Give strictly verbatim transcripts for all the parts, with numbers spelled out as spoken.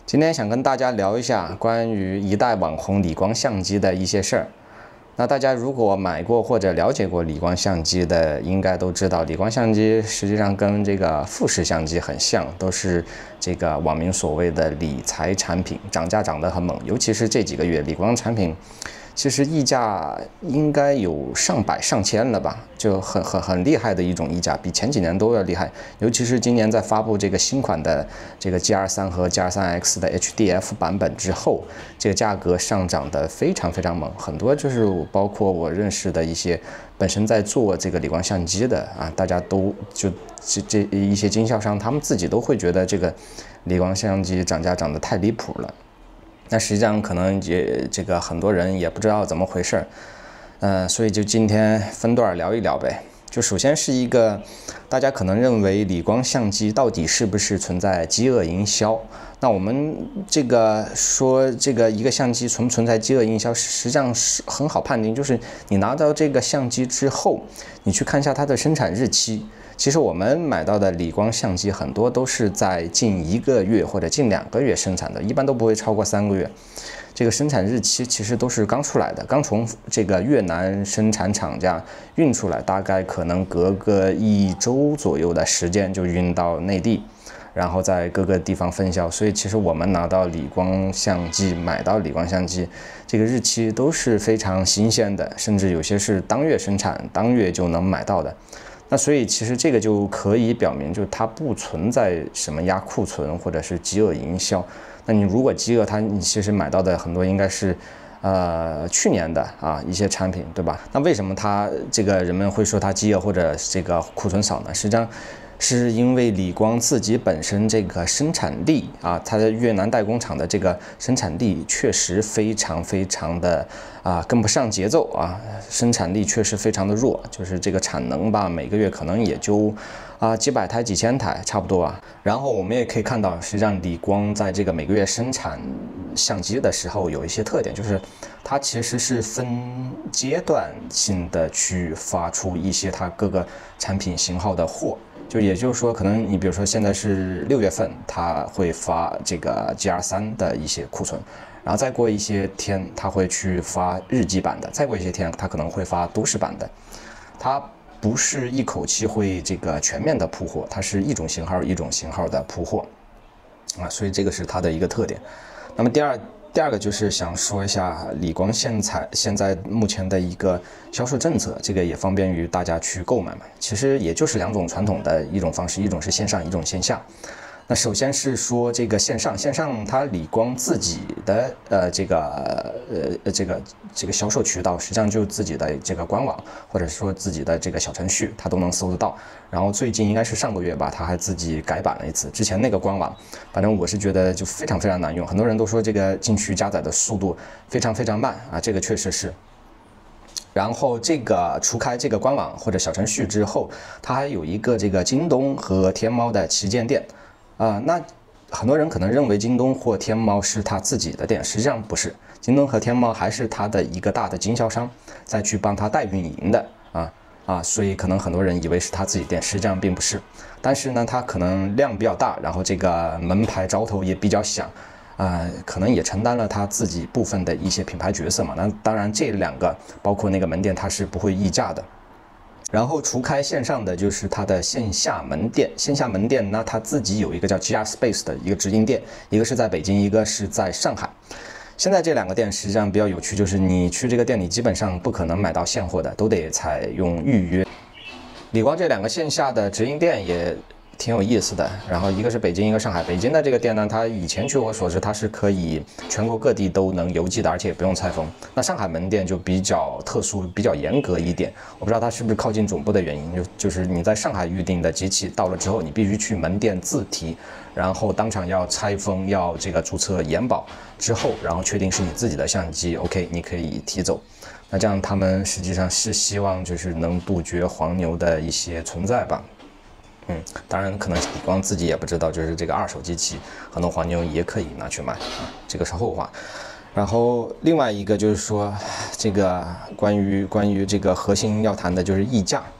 今天想跟大家聊一下关于一代网红理光相机的一些事儿。那大家如果买过或者了解过理光相机的，应该都知道，理光相机实际上跟这个富士相机很像，都是这个网民所谓的理财产品，涨价涨得很猛。尤其是这几个月，理光产品其实溢价应该有上百上千了吧，就很很很厉害的一种溢价，比前几年都要厉害。尤其是今年在发布这个新款的这个 G R 三和 G R 三 X 的 H D F 版本之后，这个价格上涨的非常非常猛，很多就是包括我认识的一些本身在做这个理光相机的啊，大家都就这这一些经销商，他们自己都会觉得这个理光相机涨价涨得太离谱了。那实际上可能也这个很多人也不知道怎么回事儿，呃，所以就今天分段聊一聊呗。就首先是一个大家可能认为理光相机到底是不是存在饥饿营销？那我们这个说这个一个相机存不存在饥饿营销，实际上是很好判定，就是你拿到这个相机之后，你去看一下它的生产日期。其实我们买到的理光相机很多都是在近一个月或者近两个月生产的，一般都不会超过三个月。这个生产日期其实都是刚出来的，刚从这个越南生产厂家运出来，大概可能隔个一周左右的时间就运到内地，然后在各个地方分销。所以其实我们拿到理光相机，买到理光相机，这个日期都是非常新鲜的，甚至有些是当月生产，当月就能买到的。那所以其实这个就可以表明，就它不存在什么压库存或者是饥饿营销。那你如果饥饿它，你其实买到的很多应该是，呃，去年的啊一些产品，对吧？那为什么它这个人们会说它饥饿或者这个库存少呢？实际上是因为理光自己本身这个生产力啊，它的越南代工厂的这个生产力确实非常非常的啊跟不上节奏啊，生产力确实非常的弱，就是这个产能吧，每个月可能也就啊几百台几千台差不多啊。然后我们也可以看到，实际上理光在这个每个月生产相机的时候有一些特点，就是它其实是分阶段性的去发出一些它各个产品型号的货。就也就是说，可能你比如说现在是六月份，它会发这个 G R 三的一些库存，然后再过一些天，它会去发日记版的，再过一些天，它可能会发都市版的。它不是一口气会这个全面的铺货，它是一种型号一种型号的铺货啊，所以这个是它的一个特点。那么第二。第二个就是想说一下理光现在现在目前的一个销售政策，这个也方便于大家去购买嘛。其实也就是两种传统的一种方式，一种是线上，一种线下。那首先是说这个线上，线上它理光自己的呃这个呃这个这个销售渠道，实际上就自己的这个官网，或者说自己的这个小程序，它都能搜得到。然后最近应该是上个月吧，它还自己改版了一次。之前那个官网，反正我是觉得就非常非常难用，很多人都说这个进去加载的速度非常非常慢啊，这个确实是。然后这个除开这个官网或者小程序之后，它还有一个这个京东和天猫的旗舰店。啊、呃，那很多人可能认为京东或天猫是他自己的店，实际上不是，京东和天猫还是他的一个大的经销商再去帮他代运营的啊啊，所以可能很多人以为是他自己店，实际上并不是。但是呢，它可能量比较大，然后这个门牌招头也比较响，啊、呃，可能也承担了他自己部分的一些品牌角色嘛。那当然，这两个包括那个门店，它是不会溢价的。然后除开线上的，就是它的线下门店。线下门店呢，它自己有一个叫 G R Space 的一个直营店，一个是在北京，一个是在上海。现在这两个店实际上比较有趣，就是你去这个店里基本上不可能买到现货的，都得采用预约。理光这两个线下的直营店也挺有意思的，然后一个是北京，一个上海。北京的这个店呢，它以前据我所知，它是可以全国各地都能邮寄的，而且也不用拆封。那上海门店就比较特殊，比较严格一点。我不知道它是不是靠近总部的原因，就就是你在上海预定的机器到了之后，你必须去门店自提，然后当场要拆封，要这个注册延保之后，然后确定是你自己的相机 ，OK， 你可以提走。那这样他们实际上是希望就是能杜绝黄牛的一些存在吧。嗯，当然可能理光自己也不知道，就是这个二手机器很多黄牛也可以拿去卖啊，这个是后话。然后另外一个就是说，这个关于关于这个核心要谈的就是溢价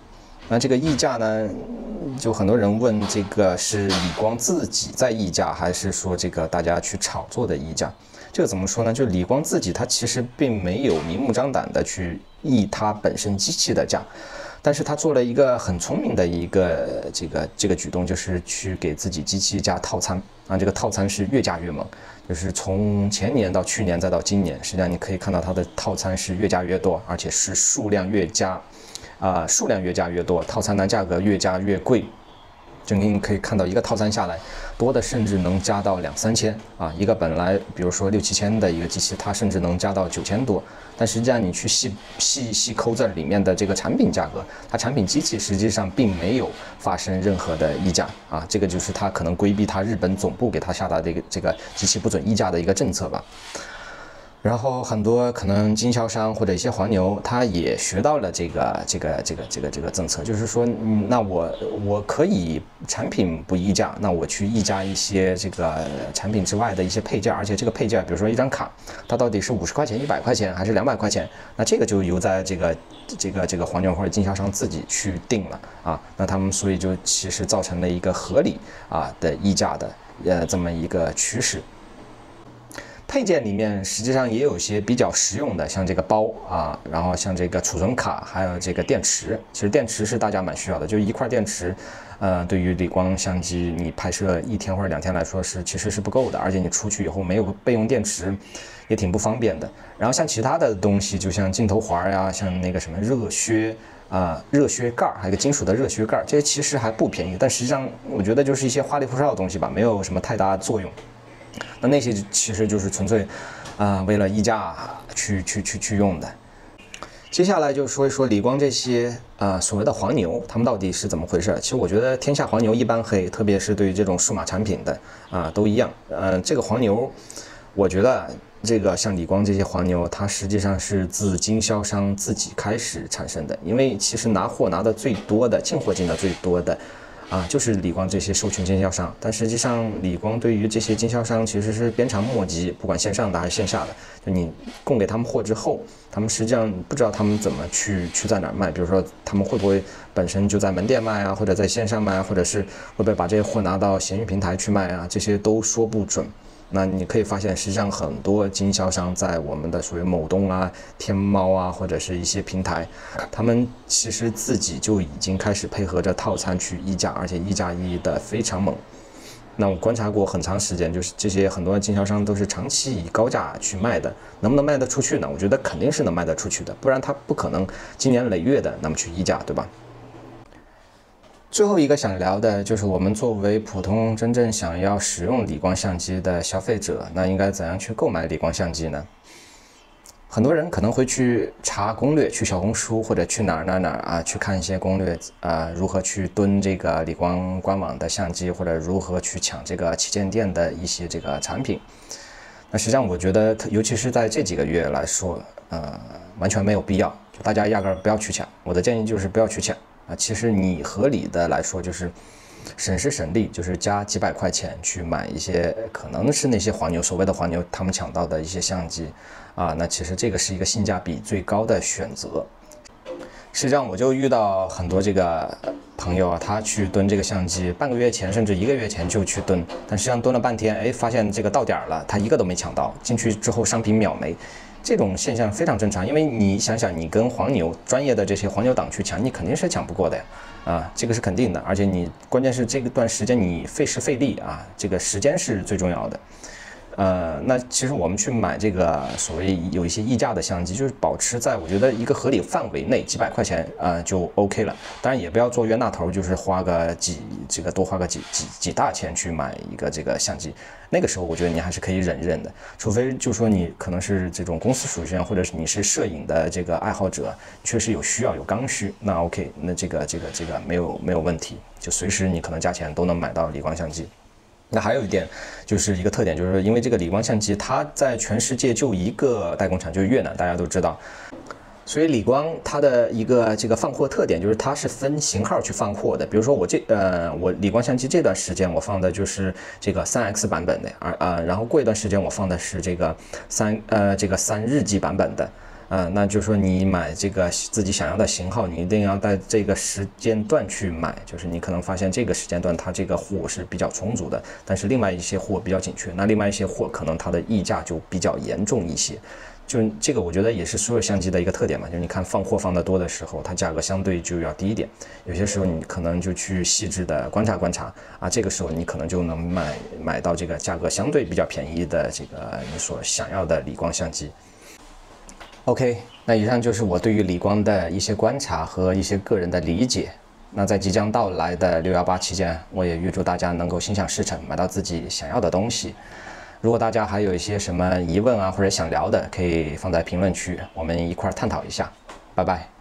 那这个溢价呢，就很多人问这个是理光自己在溢价，还是说这个大家去炒作的溢价？这个怎么说呢？就理光自己，它其实并没有明目张胆的去溢它本身机器的价。但是他做了一个很聪明的一个这个这个举动，就是去给自己机器加套餐啊，这个套餐是越加越猛，就是从前年到去年再到今年，实际上你可以看到它的套餐是越加越多，而且是数量越加，啊、呃、数量越加越多，套餐的价格越加越贵。就你可以看到一个套餐下来，多的甚至能加到两三千啊，一个本来比如说六七千的一个机器，它甚至能加到九千多。但实际上你去细细细抠这里面的这个产品价格，它产品机器实际上并没有发生任何的溢价啊，这个就是它可能规避它日本总部给它下达的这个这个机器不准溢价的一个政策吧。然后很多可能经销商或者一些黄牛，他也学到了这个这个这个这个这个政策，就是说，嗯，那我我可以产品不溢价，那我去溢价一些这个产品之外的一些配件，而且这个配件，比如说一张卡，它到底是五十块钱、一百块钱还是两百块钱，那这个就由在这个这个这个黄牛或者经销商自己去定了啊。那他们所以就其实造成了一个合理啊的溢价的呃这么一个趋势。配件里面实际上也有一些比较实用的，像这个包啊，然后像这个储存卡，还有这个电池。其实电池是大家蛮需要的，就一块电池，呃，对于理光相机你拍摄一天或者两天来说是其实是不够的，而且你出去以后没有备用电池，也挺不方便的。然后像其他的东西，就像镜头环呀，像那个什么热靴啊、呃、热靴盖，还有一个金属的热靴盖，这些其实还不便宜，但实际上我觉得就是一些花里胡哨的东西吧，没有什么太大作用。那那些其实就是纯粹，啊、呃，为了溢价去去去去用的。接下来就说一说理光这些啊、呃、所谓的黄牛，他们到底是怎么回事？其实我觉得天下黄牛一般黑，特别是对于这种数码产品的啊、呃、都一样。呃，这个黄牛，我觉得这个像理光这些黄牛，它实际上是自经销商自己开始产生的，因为其实拿货拿的最多的，进货进的最多的。啊，就是理光这些授权经销商，但实际上理光对于这些经销商其实是鞭长莫及，不管线上的还是线下的，就你供给他们货之后，他们实际上不知道他们怎么去去在哪儿卖，比如说他们会不会本身就在门店卖啊，或者在线上卖啊，或者是会不会把这些货拿到闲鱼平台去卖啊，这些都说不准。那你可以发现，实际上很多经销商在我们的属于某东啊、天猫啊，或者是一些平台，他们其实自己就已经开始配合着套餐去溢价，而且溢价溢的非常猛。那我观察过很长时间，就是这些很多经销商都是长期以高价去卖的，能不能卖得出去呢？我觉得肯定是能卖得出去的，不然他不可能经年累月的那么去溢价，对吧？最后一个想聊的就是我们作为普通真正想要使用理光相机的消费者，那应该怎样去购买理光相机呢？很多人可能会去查攻略，去小红书或者去哪儿哪儿哪儿啊，去看一些攻略啊，如何去蹲这个理光官网的相机，或者如何去抢这个旗舰店的一些这个产品。那实际上我觉得，尤其是在这几个月来说，呃，完全没有必要，就大家压根儿不要去抢。我的建议就是不要去抢。啊，其实你合理的来说就是省时省力，就是加几百块钱去买一些可能是那些黄牛所谓的黄牛他们抢到的一些相机啊，那其实这个是一个性价比最高的选择。实际上我就遇到很多这个朋友啊，他去蹲这个相机，半个月前甚至一个月前就去蹲，但实际上蹲了半天，哎，发现这个到点了，他一个都没抢到，进去之后商品秒没。这种现象非常正常，因为你想想，你跟黄牛专业的这些黄牛党去抢，你肯定是抢不过的呀，啊，这个是肯定的。而且你关键是这段时间你费时费力啊，这个时间是最重要的。呃，那其实我们去买这个所谓有一些溢价的相机，就是保持在我觉得一个合理范围内，几百块钱啊、呃、就 OK 了。当然也不要做冤大头，就是花个几这个多花个几几几大钱去买一个这个相机。那个时候我觉得你还是可以忍忍的，除非就说你可能是这种公司属性，或者是你是摄影的这个爱好者，确实有需要有刚需，那 OK， 那这个这个这个没有没有问题，就随时你可能价钱都能买到理光相机。那还有一点就是一个特点，就是因为这个理光相机它在全世界就一个代工厂，就是越南，大家都知道。所以理光它的一个这个放货特点就是它是分型号去放货的。比如说我这呃我理光相机这段时间我放的就是这个 三 X 版本的，而呃然后过一段时间我放的是这个三呃这个三日记版本的。 呃，那就是说你买这个自己想要的型号，你一定要在这个时间段去买，就是你可能发现这个时间段它这个货是比较充足的，但是另外一些货比较紧缺，那另外一些货可能它的溢价就比较严重一些。就这个，我觉得也是所有相机的一个特点嘛。就你看放货放得多的时候，它价格相对就要低一点。有些时候你可能就去细致的观察观察啊，这个时候你可能就能买买到这个价格相对比较便宜的这个你所想要的理光相机。OK， 那以上就是我对于理光的一些观察和一些个人的理解。那在即将到来的六一八期间，我也预祝大家能够心想事成，买到自己想要的东西。如果大家还有一些什么疑问啊，或者想聊的，可以放在评论区，我们一块儿探讨一下。拜拜。